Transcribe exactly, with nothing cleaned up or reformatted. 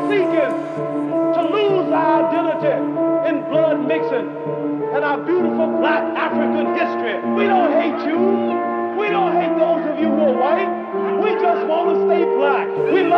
seeking to lose our identity in blood mixing and our beautiful black African history. We don't hate you. We don't hate those of you who are white. We just want to stay black. We love